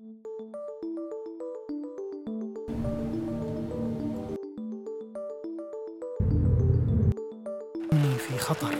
في خطر.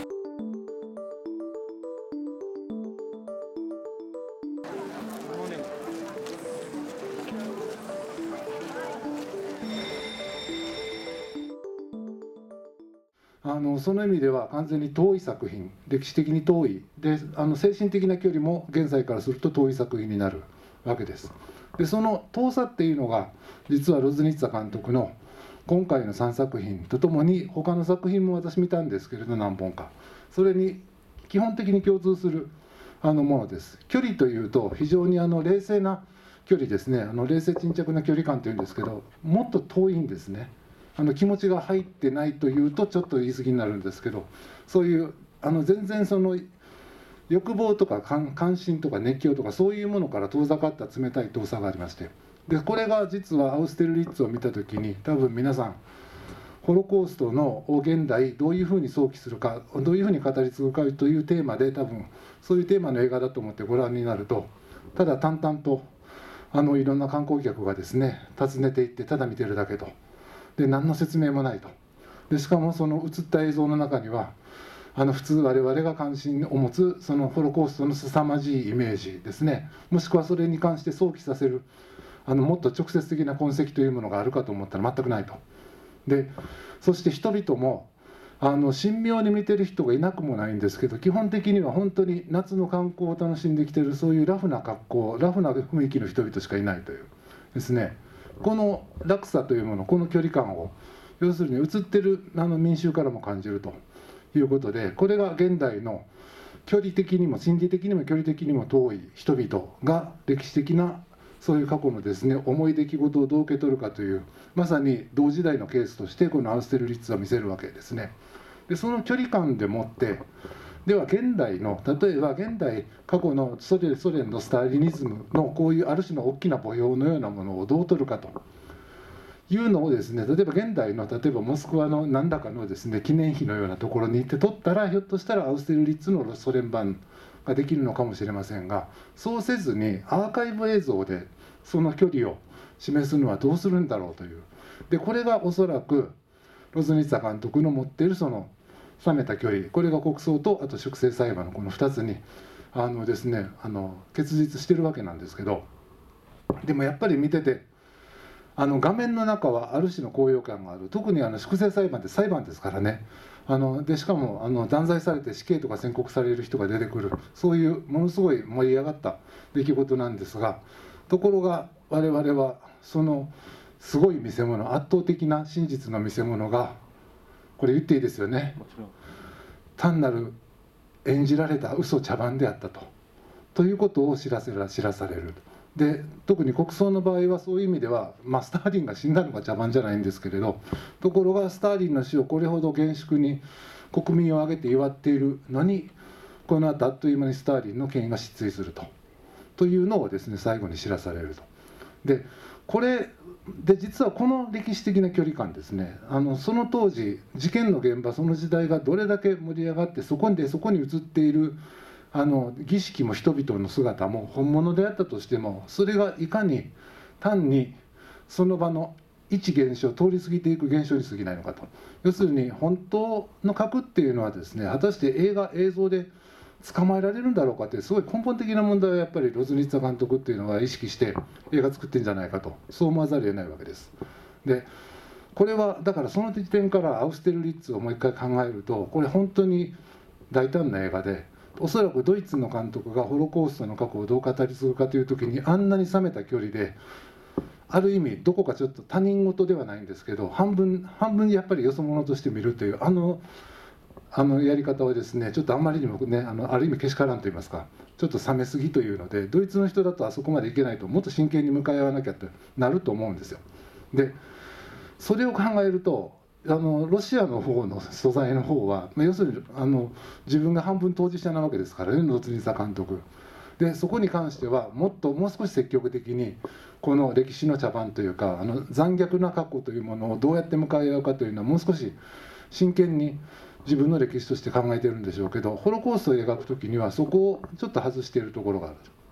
その意味では完全に遠い作品、歴史的に遠いで、精神的な距離も現在からすると遠い作品になるわけです。でその遠さっていうのが実はロズニッツァ監督の今回の3作品とともに他の作品も私見たんですけれど何本か、それに基本的に共通するものです。距離というと非常に冷静な距離ですね。冷静沈着な距離感というんですけど、もっと遠いんですね。気持ちが入ってないというとちょっと言い過ぎになるんですけど、そういう全然その欲望とか関心とか熱狂とかそういうものから遠ざかった冷たい遠さがありまして、でこれが実はアウステルリッツを見た時に多分皆さんホロコーストの現代どういうふうに想起するか、どういうふうに語り継ぐかというテーマで、多分そういうテーマの映画だと思ってご覧になると、ただ淡々といろんな観光客がですね訪ねていってただ見てるだけと。で何の説明もないと。でしかもその映った映像の中には普通我々が関心を持つそのホロコーストの凄まじいイメージですね、もしくはそれに関して想起させるもっと直接的な痕跡というものがあるかと思ったら全くないと。でそして人々も神妙に見てる人がいなくもないんですけど、基本的には本当に夏の観光を楽しんできているそういうラフな格好、ラフな雰囲気の人々しかいないというですね、この落差というもの、この距離感を要するに映ってる民衆からも感じるということで、これが現代の距離的にも心理的にも距離的にも遠い人々が歴史的なそういう過去のですね重い出来事をどう受け取るかという、まさに同時代のケースとしてこのアウステルリッツは見せるわけですね。でその距離感でもってでは現代の例えば現代過去のソ連のスターリニズムのこういうある種の大きな模様のようなものをどう取るかというのをですね、例えば現代の例えばモスクワの何らかのですね記念碑のようなところに行って撮ったら、ひょっとしたらアウステルリッツのソ連版ができるのかもしれませんが、そうせずにアーカイブ映像でその距離を示すのはどうするんだろうという。でこれがおそらくロズニッツァ監督の持っているその冷めた距離、これが国葬とあと粛清裁判のこの2つにですね結実してるわけなんですけど、でもやっぱり見てて画面の中はある種の高揚感がある。特に粛清裁判って裁判ですからね。でしかも断罪されて死刑とか宣告される人が出てくる、そういうものすごい盛り上がった出来事なんですが、ところが我々はそのすごい見せ物、圧倒的な真実の見せ物が、これ言っていいですよね、単なる演じられた嘘茶番であったということを知らされる。で特に国葬の場合はそういう意味では、スターリンが死んだのが茶番じゃないんですけれど、ところがスターリンの死をこれほど厳粛に国民を挙げて祝っているのに、この後あっという間にスターリンの権威が失墜するというのをですね最後に知らされると。でこれで実はこの歴史的な距離感ですね、その当時事件の現場、その時代がどれだけ盛り上がって、そこに映っている儀式も人々の姿も本物であったとしても、それがいかに単にその場の一現象、通り過ぎていく現象に過ぎないのかと。要するに本当の核っていうのはですね、果たして映像で捕まえられるんだろうかって、すごい根本的な問題をやっぱりロズニッツァ監督っていうのは意識して映画作ってんじゃないかと、そう思わざるを得ないわけです。でこれはだからその時点からアウステルリッツをもう一回考えると、これ本当に大胆な映画で、おそらくドイツの監督がホロコーストの過去をどう語り継ぐかという時に、あんなに冷めた距離で、ある意味どこかちょっと他人事ではないんですけど、半分やっぱりよそ者として見るというやり方はですね、ちょっとあんまりにもねある意味けしからんと言いますか、ちょっと冷めすぎというので、ドイツの人だとあそこまでいけないと、もっと真剣に向かい合わなきゃってなると思うんですよ。でそれを考えるとロシアの方の素材の方は、要するに自分が半分当事者なわけですからね、ロズニッツァ監督で、そこに関してはもう少し積極的にこの歴史の茶番というか残虐な過去というものをどうやって向かい合うかというのはもう少し真剣に自分の歴史として考えてるんでしょうけど、ホロコーストを描く時にはそこをちょっと外しているところがある。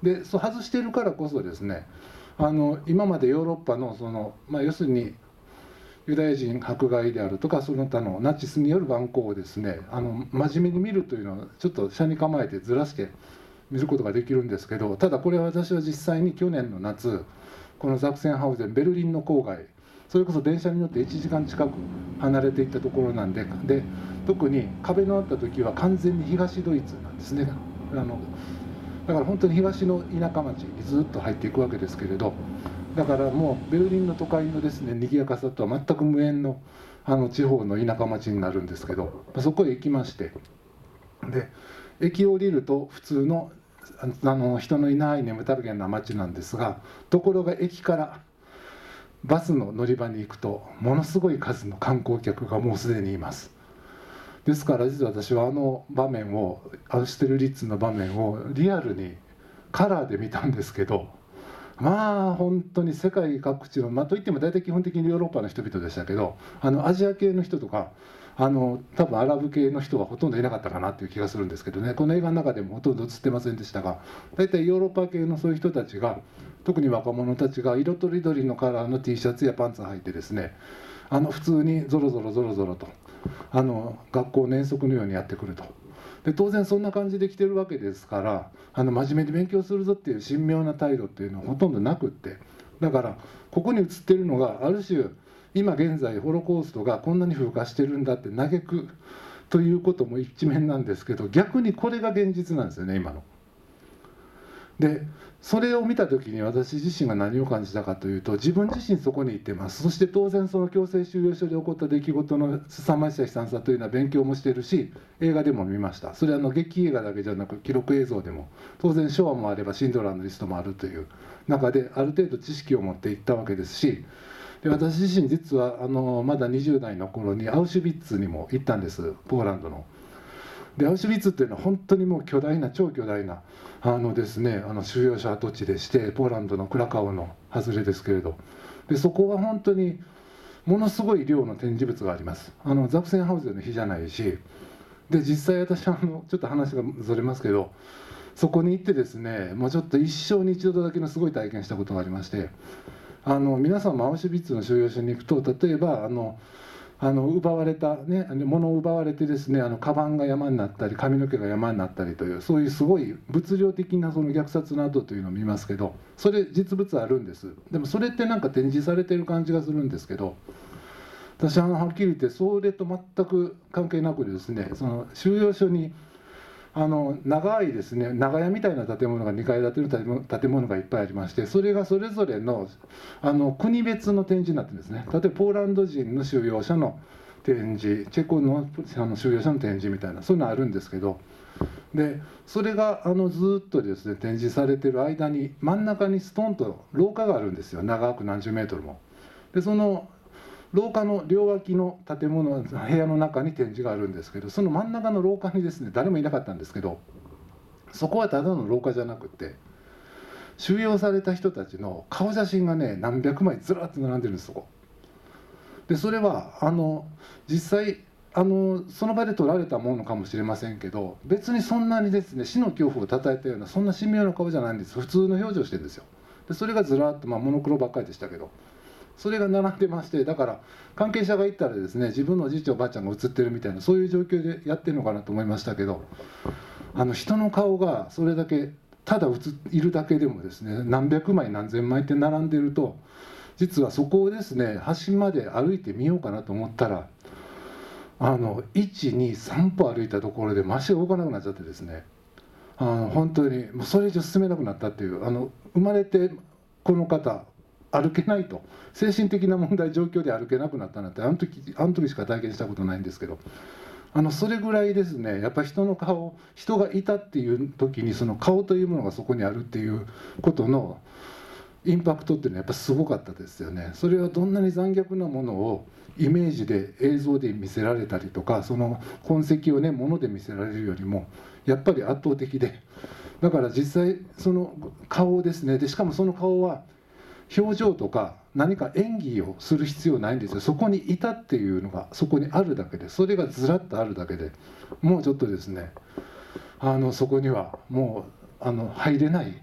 でそう外しているからこそですね、今までヨーロッパの要するにユダヤ人迫害であるとかその他のナチスによる蛮行をですね真面目に見るというのはちょっと斜に構えてずらして見ることができるんですけど、ただこれは私は実際に去年の夏このザクセンハウゼンベルリンの郊外、それこそ電車に乗って1時間近く離れていったところなんで、特に壁のあった時は完全に東ドイツなんですね。だから本当に東の田舎町にずっと入っていくわけですけれど、だからもうベルリンの都会のですね賑やかさとは全く無縁の地方の田舎町になるんですけど、そこへ行きまして、で駅を降りると普通の人のいない眠たげな町なんですが、ところが駅からバスの乗り場に行くとものすごい数の観光客がもうすでにいます。ですから実は私は場面をアウシュテルリッツの場面をリアルにカラーで見たんですけど、まあ本当に世界各地の、といっても大体基本的にヨーロッパの人々でしたけど、アジア系の人とか多分アラブ系の人はほとんどいなかったかなっていう気がするんですけどね、この映画の中でもほとんど映ってませんでしたが、大体ヨーロッパ系のそういう人たちが、特に若者たちが色とりどりのカラーの T シャツやパンツ履いてですね、普通にゾロゾロと学校の遠足のようにやってくると。で当然そんな感じで来てるわけですから、真面目に勉強するぞっていう神妙な態度っていうのはほとんどなくって、だからここに映ってるのがある種今現在ホロコーストがこんなに風化してるんだって嘆くということも一面なんですけど、逆にこれが現実なんですよね今の。でそれを見た時に私自身が何を感じたかというと、自分自身そこに行ってます。そして当然その強制収容所で起こった出来事の凄まじさ悲惨さというのは勉強もしてるし、映画でも見ました。それは劇映画だけじゃなく記録映像でも当然書話もあればシンドラーのリストもあるという中である程度知識を持っていったわけですし、で私自身実はまだ20代の頃にアウシュビッツにも行ったんです、ポーランドの。でアウシュビッツっていうのは本当にもう超巨大なですね収容者跡地でして、ポーランドのクラカオの外れですけれど、でそこは本当にものすごい量の展示物があります。ザクセンハウゼンの日じゃないし、で実際私ちょっと話がずれますけど、そこに行ってですね、もうちょっと一生に一度だけのすごい体験したことがありまして、皆さんもアウシュビッツの収容所に行くと、例えば奪われたね、物を奪われてですね、カバンが山になったり髪の毛が山になったりという、そういうすごい物量的なその虐殺の跡というのを見ますけど、それ実物あるんです。でもそれってなんか展示されてる感じがするんですけど、私はっきり言ってそれと全く関係なくですね、その収容所に長いですね長屋みたいな建物が2階建ての建物がいっぱいありまして、それがそれぞれの国別の展示になってるんですね。例えばポーランド人の収容者の展示、チェコの収容者の展示みたいな、そういうのあるんですけど、でそれがずっとですね展示されてる間に真ん中にストンと廊下があるんですよ、長く何十メートルも。でその廊下の両脇の建物部屋の中に展示があるんですけど、その真ん中の廊下にですね誰もいなかったんですけど、そこはただの廊下じゃなくて収容された人たちの顔写真がね何百枚ずらっと並んでるんです、そこで。それは実際その場で撮られたものかもしれませんけど、別にそんなにですね死の恐怖をたたえたようなそんな神妙な顔じゃないんです。普通の表情してるんですよ。でそれがずらっと、モノクロばっかりでしたけど、それが並んでまして、だから関係者が行ったらですね自分のおじいちゃんおばあちゃんが写ってるみたいな、そういう状況でやってるのかなと思いましたけど、人の顔がそれだけただいるだけでもですね何百枚何千枚って並んでると、実はそこをですね端まで歩いてみようかなと思ったら123歩歩いたところで足が動かなくなっちゃってですね、本当にもうそれ以上進めなくなったっていう、生まれてこの方歩けないと、精神的な問題状況で歩けなくなったなんてあの時しか体験したことないんですけど、それぐらいですねやっぱり人がいたっていう時にその顔というものがそこにあるっていうことのインパクトっていうのはやっぱすごかったですよね。それはどんなに残虐なものをイメージで映像で見せられたりとか、その痕跡をね物で見せられるよりもやっぱり圧倒的で、だから実際その顔ですね、でしかもその顔は表情とか何か演技をする必要ないんですよ。そこにいたっていうのがそこにあるだけで、それがずらっとあるだけでもうちょっとですねそこにはもう入れない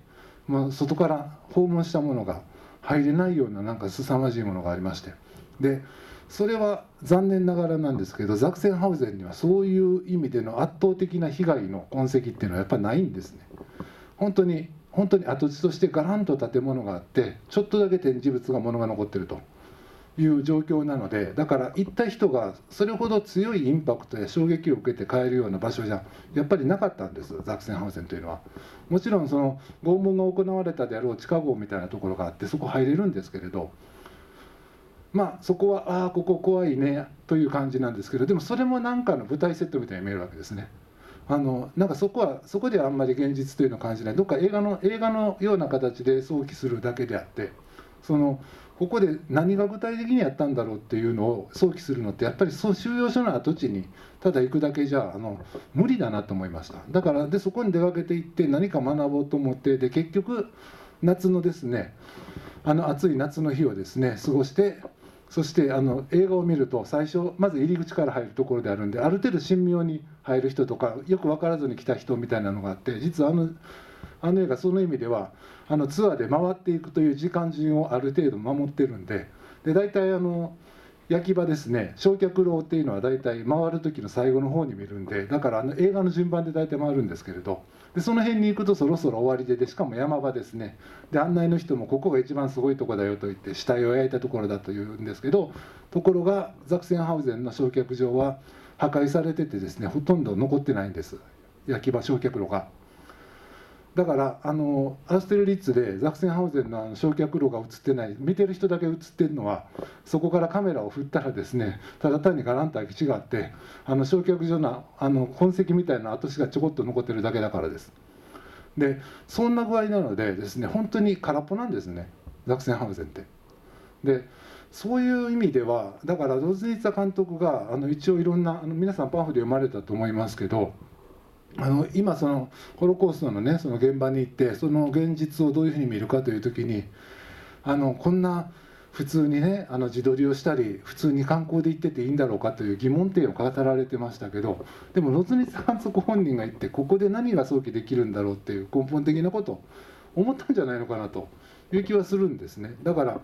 外から訪問したものが入れないようななんか凄まじいものがありまして、でそれは残念ながらなんですけど、ザクセンハウゼンにはそういう意味での圧倒的な被害の痕跡っていうのはやっぱりないんですね。本当に跡地としてガランと建物があって、ちょっとだけ展示物が物が残ってるという状況なので、だから行った人がそれほど強いインパクトや衝撃を受けて帰るような場所じゃやっぱりなかったんです、ザクセンハウゼンというのは。もちろんその拷問が行われたであろう地下壕みたいなところがあって、そこ入れるんですけれど、そこはここ怖いねという感じなんですけど、でもそれも何かの舞台セットみたいに見えるわけですね。なんかそこではあんまり現実というのを感じない、どっか映画のような形で想起するだけであって、ここで何が具体的にやったんだろうっていうのを想起するのって、やっぱり収容所の跡地にただ行くだけじゃ無理だなと思いました。だからそこに出かけていって何か学ぼうと思って、で結局夏のですね、暑い夏の日をですね過ごして、そして映画を見ると最初まず入り口から入るところであるんで、ある程度神妙に入る人とかよく分からずに来た人みたいなのがあって、実は映画その意味ではツアーで回っていくという時間順をある程度守ってるんで、大体焼き場ですね、焼却炉っていうのは大体回る時の最後の方に見るんで、だから映画の順番で大体回るんですけれど、でその辺に行くとそろそろ終わりで、しかも山場ですね。で案内の人もここが一番すごいとこだよと言って死体を焼いたところだというんですけど、ところがザクセンハウゼンの焼却場は破壊されててですね、ほとんど残ってないんです、焼き場焼却炉が。だからアーステルリッツでザクセンハウゼンの焼却炉が映ってない、見てる人だけ映ってるのは、そこからカメラを振ったらですね、ただ単にガランと空き地があって、焼却所の痕跡みたいな跡地がちょこっと残ってるだけだからです。でそんな具合なのでですね、本当に空っぽなんですね、ザクセンハウゼンって。でそういう意味では、だからロズニッツァ監督が一応いろんな皆さんパンフで読まれたと思いますけど、今そのホロコーストのね、その現場に行ってその現実をどういうふうに見るかという時に、こんな普通にね自撮りをしたり普通に観光で行ってていいんだろうかという疑問点を語られてましたけど、でもロズニッツァ監督本人が言って、ここで何が想起できるんだろうっていう根本的なことを思ったんじゃないのかなという気はするんですね。だから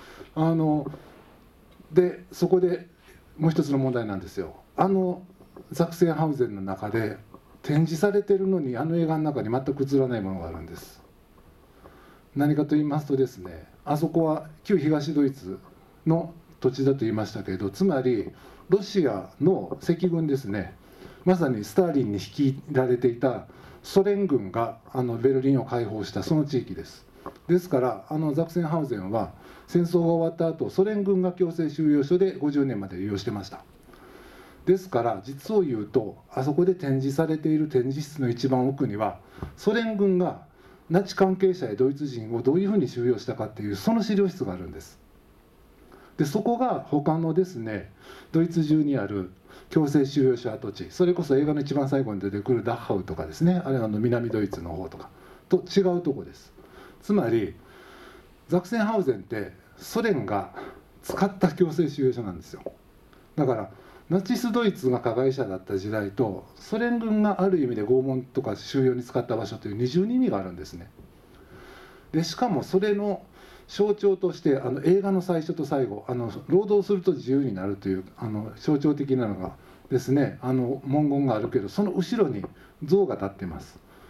でそこでもう一つの問題なんですよ。ザクセンハウゼンの中で展示されてるのに映画の中に全く映らないものがあるんです。何かと言いますとですね、あそこは旧東ドイツの土地だと言いましたけれど、つまりロシアの赤軍ですね、まさにスターリンに率いられていたソ連軍がベルリンを解放したその地域です。ですからザクセンハウゼンは戦争が終わった後、ソ連軍が強制収容所で50年まで利用してました。ですから実を言うと、あそこで展示されている展示室の一番奥には、ソ連軍がナチ関係者やドイツ人をどういうふうに収容したかっていうその資料室があるんです。でそこが他のですね、ドイツ中にある強制収容所跡地、それこそ映画の一番最後に出てくるダッハウとかですね、あれは南ドイツの方とかと違うとこです。つまりザクセンハウゼンってソ連が使った強制収容所なんですよ。だからナチスドイツが加害者だった時代と、ソ連軍がある意味で拷問とか収容に使った場所という二重に意味があるんですね。でしかもそれの象徴として映画の最初と最後、労働すると自由になるという象徴的なのがですね、文言があるけど、その後ろに像が立っています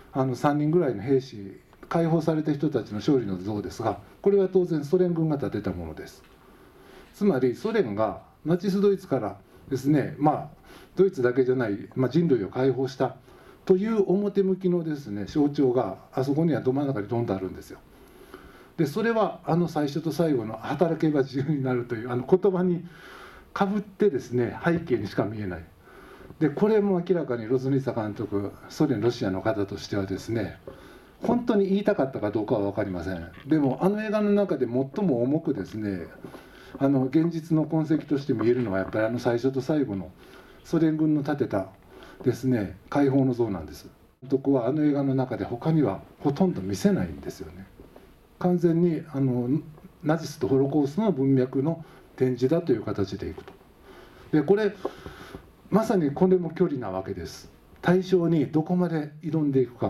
。3人ぐらいの兵士、解放された人たちの勝利の像ですが、これは当然ソ連軍が建てたものです。つまりソ連がナチスドイツからですね、ドイツだけじゃない、人類を解放したという表向きのですね象徴があそこにはど真ん中にドンとあるんですよ。でそれは最初と最後の「働けば自由になる」という言葉にかぶってですね、背景にしか見えない。でこれも明らかにロズニッツァ監督、ソ連ロシアの方としてはですね、本当に言いたかったかどうかは分かりません。でも映画の中で最も重くですね、現実の痕跡として見えるのはやっぱり最初と最後のソ連軍の建てたですね解放の像なんです。監督は映画の中で他にはほとんど見せないんですよね。完全にナチスとホロコーストの文脈の展示だという形でいくと。でこれまさにこれも距離なわけです。対象にどこまで挑んでいくか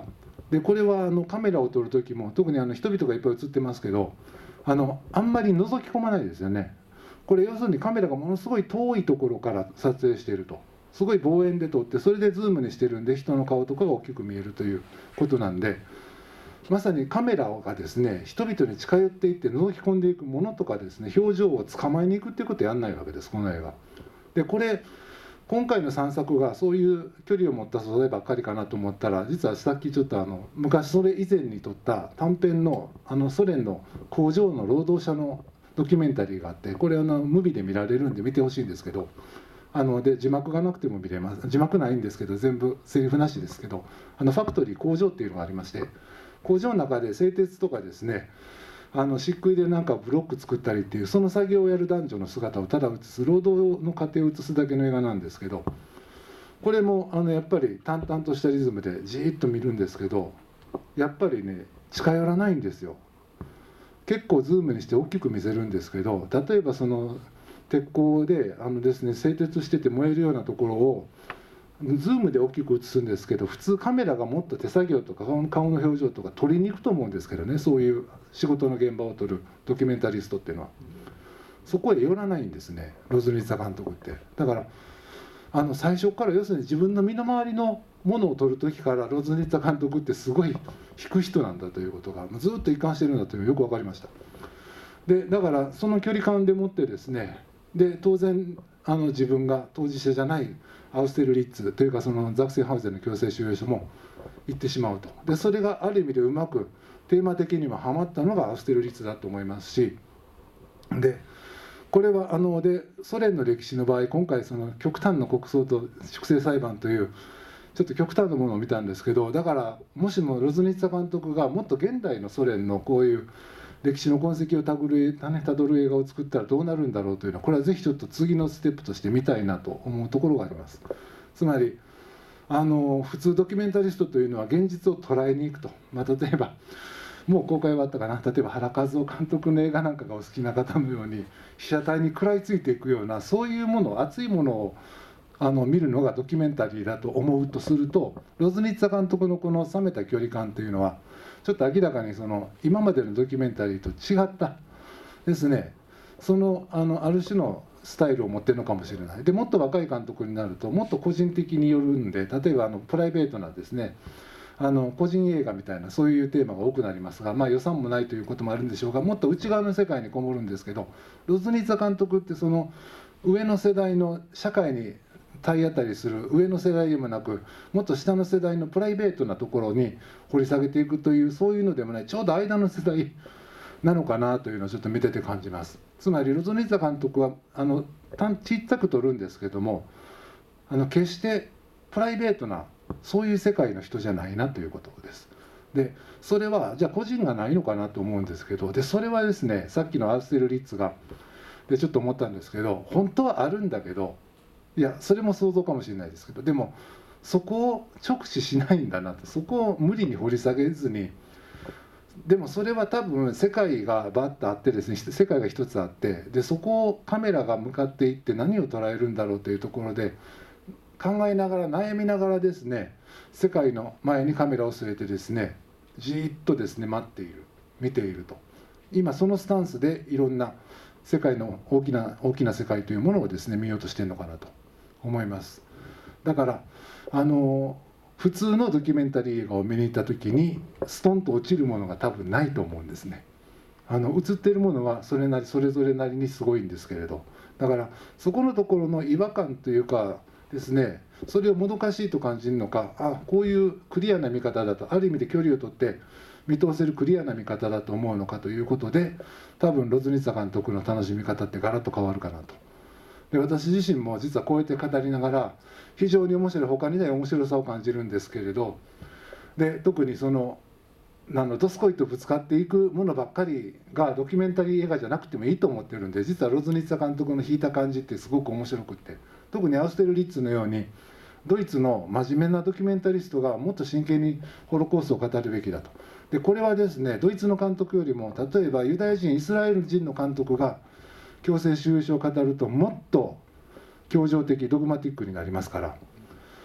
でこれはカメラを撮る時も特に人々がいっぱい写ってますけどあんまり覗き込まないですよね。これ要するにカメラがものすごい遠いところから撮影していると、すごい望遠で撮ってそれでズームにしてるんで人の顔とかが大きく見えるということなんで、まさにカメラがですね人々に近寄っていって覗き込んでいくものとかですね表情を捕まえに行くっていうことをやんないわけです、この映画で。これ今回の3作がそういう距離を持った素材ばっかりかなと思ったら、実はさっきちょっと昔それ以前に撮った短編のソ連の工場の労働者のドキュメンタリーがあって、これムビで見られるんで見てほしいんですけど、で字幕がなくても見れます。字幕ないんですけど全部セリフなしですけど、ファクトリー工場っていうのがありまして、工場の中で製鉄とかですね漆喰でなんかブロック作ったりっていうその作業をやる男女の姿をただ映す労働の過程を映すだけの映画なんですけど、これもやっぱり淡々としたリズムでじーっと見るんですけど、やっぱりね近寄らないんですよ。結構ズームにして大きく見せるんですけど、例えばその鉄鋼でですね製鉄してて燃えるようなところをズームで大きく映すんですけど、普通カメラがもっと手作業とか顔の表情とか撮りに行くと思うんですけどね、そういう仕事の現場を撮るドキュメンタリストっていうのはそこへ寄らないんですね、ロズニッツァ監督って。だから最初から要するに自分の身の回りのものを撮る時からロズニッツァ監督ってすごい引く人なんだということがずっと一貫してるんだというのがよく分かりました。でだからその距離感でもってですね、で当然自分が当事者じゃないアウステルリッツというかそのザクセンハウゼンの強制収容所も行ってしまうと。でそれがある意味でうまくテーマ的にもハマったのがアウステルリッツだと思いますし、でこれはでソ連の歴史の場合今回その極端の国葬と粛清裁判というちょっと極端なものを見たんですけど、だからもしもロズニッツァ監督がもっと現代のソ連のこういう歴史の痕跡をたどる映画を作ったらどうなるんだろうというのは、これはぜひちょっと次のステップとして見たいなと思うところがあります。つまり普通ドキュメンタリストというのは現実を捉えに行くと、例えばもう公開はあったかな、例えば原和夫監督の映画なんかがお好きな方のように被写体に食らいついていくようなそういうもの、熱いものを見るのがドキュメンタリーだと思うとすると、ロズニッツァ監督のこの冷めた距離感というのはちょっと明らかにその今までのドキュメンタリーと違ったですね、ある種のスタイルを持ってるのかもしれない。でもっと若い監督になるともっと個人的によるんで、例えばプライベートなですね個人映画みたいなそういうテーマが多くなりますが、予算もないということもあるんでしょうが、もっと内側の世界にこもるんですけど、ロズニッツァ監督ってその上の世代の社会に体当たりする上の世代でもなく、もっと下の世代のプライベートなところに掘り下げていくというそういうのでもない、ちょうど間の世代なのかなというのをちょっと見てて感じます。つまりロズニッツァ監督はちっちゃく撮るんですけども決してプライベートなそういう世界の人じゃないなということです。でそれはじゃあ個人がないのかなと思うんですけど、でそれはですねさっきのアウステルリッツがでちょっと思ったんですけど、本当はあるんだけど、いやそれも想像かもしれないですけど、でもそこを直視しないんだなと、そこを無理に掘り下げずに、でもそれは多分世界がバッとあってですね、世界が一つあって、でそこをカメラが向かっていって何を捉えるんだろうというところで考えながら悩みながらですね、世界の前にカメラを据えてですねじーっとですね待っている、見ていると、今そのスタンスでいろんな世界の大きな世界というものをですね見ようとしてるのかなと思います。だから普通のドキュメンタリー映画を見に行った時にストンと落ちるものが多分ないと思うんですね。映っているものはそれぞれなりにすごいんですけれど、だからそこのところの違和感というかですね、それをもどかしいと感じるのか、こういうクリアな見方だと、ある意味で距離を取って見通せるクリアな見方だと思うのかということで、多分ロズニッツァ監督の楽しみ方ってガラッと変わるかなと。で私自身も実はこうやって語りながら非常に面白い、他にない面白さを感じるんですけれど、で特にどすこいとぶつかっていくものばっかりがドキュメンタリー映画じゃなくてもいいと思ってるんで、実はロズニッツァ監督の引いた感じってすごく面白くって、特にアウステルリッツのようにドイツの真面目なドキュメンタリストがもっと真剣にホロコーストを語るべきだと。でこれはですねドイツの監督よりも例えばユダヤ人イスラエル人の監督が強制収容所を語るともっと協情的ドグマティックになりますから、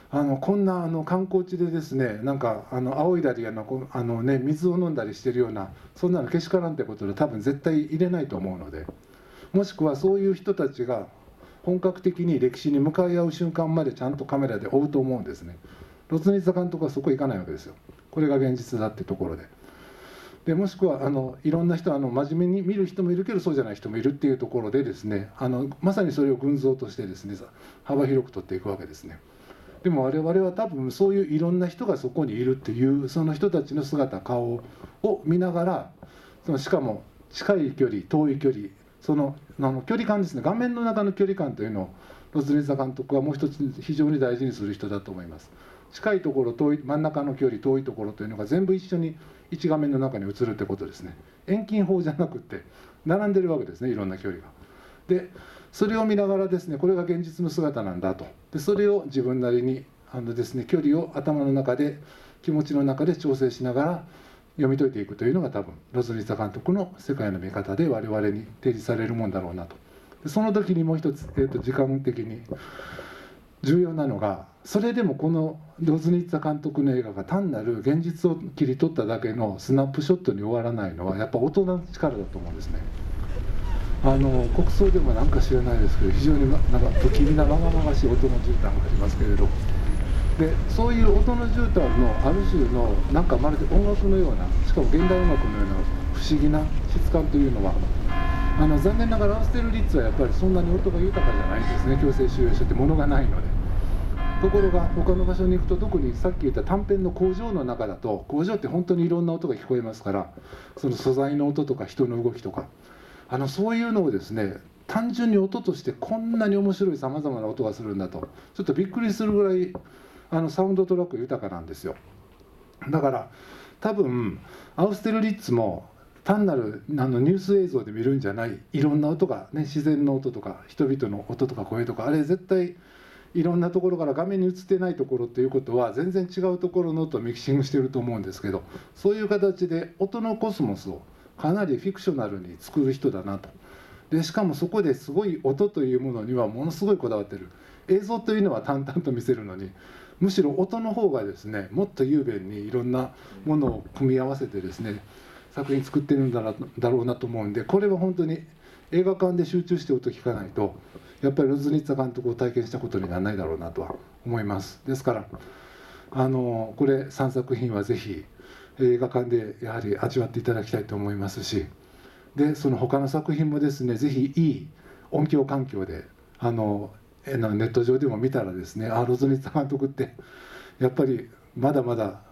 こんな観光地でですね、なんか仰いだり水を飲んだりしてるような、そんなのけしからんってことで多分絶対入れないと思うので、もしくはそういう人たちが本格的に歴史に向かい合う瞬間までちゃんとカメラで追うと思うんですね。ロツニツァ監督はそこ行かないわけですよ。これが現実だってところで、もしくはいろんな人真面目に見る人もいるけどそうじゃない人もいるっていうところでですね、まさにそれを群像としてですね、幅広く取っていくわけですね。でも我々は多分そういういろんな人がそこにいるっていう、その人たちの姿顔を見ながら、しかも近い距離遠い距離、その距離感ですね、画面の中の距離感というのをロツニツァ監督はもう一つ非常に大事にする人だと思います。近いところ遠い、真ん中の距離遠いところというのが全部一緒に一画面の中に映るってことですね。遠近法じゃなくって並んでるわけですね、いろんな距離が。でそれを見ながらですね、これが現実の姿なんだと。でそれを自分なりにですね、距離を頭の中で気持ちの中で調整しながら読み解いていくというのが多分ロツニツァ監督の世界の見方で我々に提示されるもんだろうなと。でその時にもう一つ、時間的に重要なのが、それでもこのロツニツァ監督の映画が単なる現実を切り取っただけのスナップショットに終わらないのはやっぱ大人の力だと思うんですね。国葬でもなんか知らないですけど、非常になんか不気味なまがまがしい音の絨毯がありますけれど、でそういう音の絨毯のある種のなんかまるで音楽のような、しかも現代音楽のような不思議な質感というのは、残念ながらアウステルリッツはやっぱりそんなに音が豊かじゃないんですね。強制収容所ってものがないので。ところが他の場所に行くと、特にさっき言った短編の工場の中だと、工場って本当にいろんな音が聞こえますから、その素材の音とか人の動きとかそういうのをですね、単純に音としてこんなに面白いさまざまな音がするんだと、ちょっとびっくりするぐらいサウンドトラック豊かなんですよ。だから多分アウステルリッツも単なるニュース映像で見るんじゃない、いろんな音がね、自然の音とか人々の音とか声とか、あれ絶対いろんなところから画面に映ってないところっていうことは全然違うところの音をミキシングしてると思うんですけど、そういう形で音のコスモスをかなりフィクショナルに作る人だなと。でしかもそこですごい音というものにはものすごいこだわってる。映像というのは淡々と見せるのに、むしろ音の方がですね、もっと雄弁にいろんなものを組み合わせてですね、作品作ってるんだろうなと思うんで、これは本当に映画館で集中して音聞かないとやっぱりロツニツァ監督を体験したことにならないだろうなとは思います。ですからこれ3作品はぜひ映画館でやはり味わっていただきたいと思いますし、でその他の作品もですね、ぜひいい音響環境でネット上でも見たらですね、ロツニツァ監督ってやっぱりまだまだ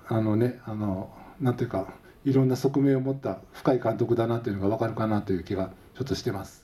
なんていうかいろんな側面を持った深い監督だなというのが分かるかなという気がちょっとしてます。